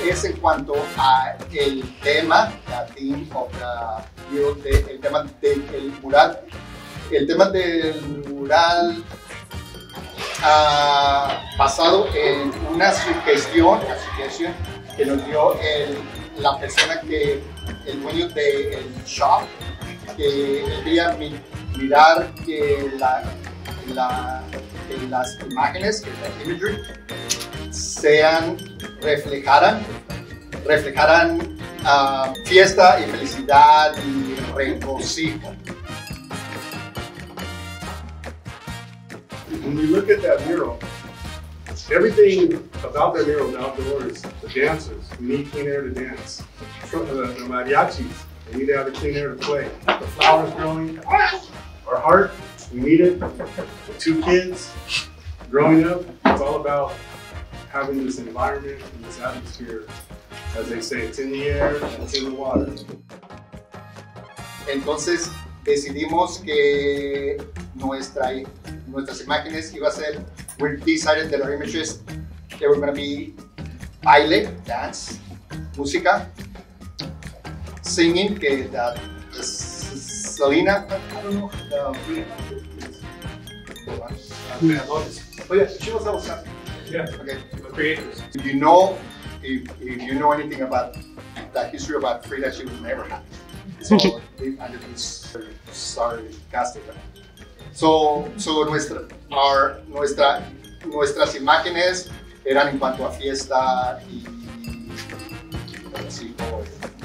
es en cuanto a el tema, la theme of the mural, el tema del mural. El tema del mural basado en una sugestión que nos dio la persona el dueño del shop, que él quería mirar que las imágenes, que la imagery, reflejaran fiesta y felicidad y regocijo. When you look at that mural, everything about that mural is outdoors. The dancers, we need clean air to dance. The mariachis, they need to have the clean air to play. The flowers growing, our heart, we need it. The 2 kids growing up, it's all about having this environment and this atmosphere. As they say, it's in the air and it's in the water. Entonces decidimos que nuestras imágenes iba a ser, we decided that our images, they were going to be baile, dance, música, singing, que Selena, I don't know, oh yeah, she was also, Yeah, okay. the creators. If you know anything about the history about Frida, she was never happy. So sorry, casting. So nuestras imágenes eran en cuanto a fiesta y